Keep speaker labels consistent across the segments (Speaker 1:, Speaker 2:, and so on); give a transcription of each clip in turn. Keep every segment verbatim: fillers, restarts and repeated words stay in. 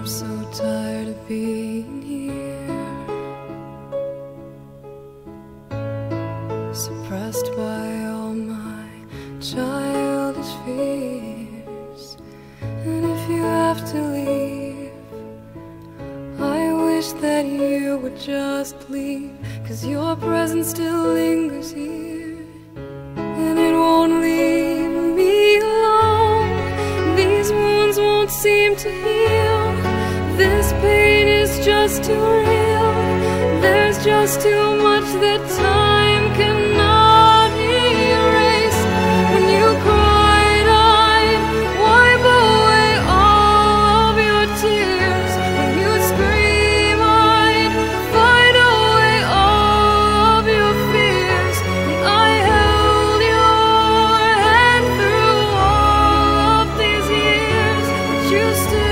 Speaker 1: I'm so tired of being here, suppressed by all my childish fears. And if you have to leave, I wish that you would just leave, 'cause your presence still lingers here, and it won't leave me alone. These wounds won't seem to heal. This pain is just too real. There's just too much that time cannot erase. When you cried, I'd wipe away all of your tears. When you scream, I'd fight away all of your fears. And I held your hand through all of these years, but you still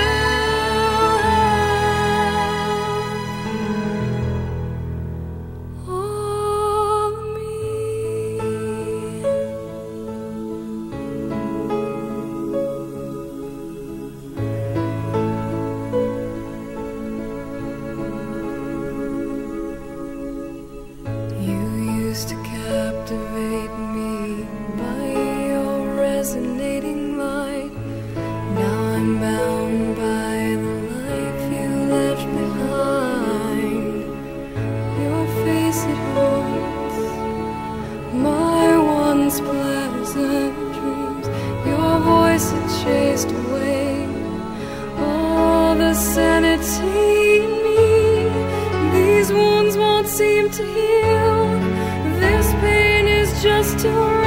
Speaker 1: to captivate me by your resonating light. Now I'm bound by the life you left behind. Your face, it haunts my once pleasant dreams. Your voice, it chased away all the sanity in me. These wounds won't seem to heal. This pain is just too